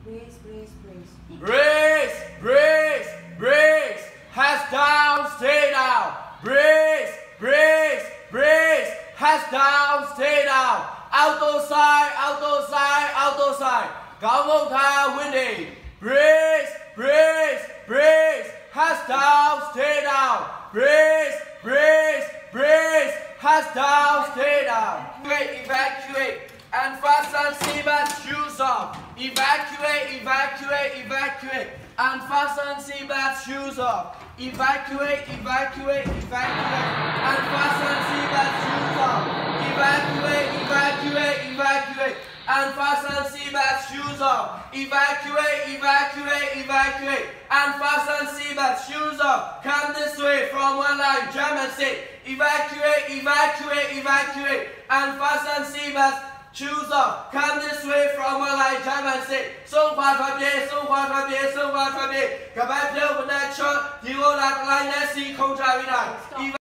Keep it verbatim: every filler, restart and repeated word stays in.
Brace, brace, brace. Brace, brace, brace. Hands down, stay down. Brace, brace, brace. Hands down, stay down. Auto side, auto side, auto side. Cao Tha winning. Brace, brace, brace. Hands down, stay down. Brace, brace, brace. Hands down, stay down. Evacuate, evacuate. And fasten seatbelt, shoes off. Evacuate, evacuate, evacuate. And fasten seatbelt, shoes off. Evacuate, evacuate, evacuate. And fasten seatbelt, shoes off. Evacuate, evacuate, evacuate. And fasten seatbelt, shoes off. Evacuate, evacuate, evacuate. And fasten seatbelt, shoes off. Come this way from one line, jump and sit. Evacuate, evacuate, evacuate. And fasten seatbelt, shoes off. Come this way from one line, jump and sit. So far from here, so far from here, so far from here. Come back here with that shot. You will not line that see, coach.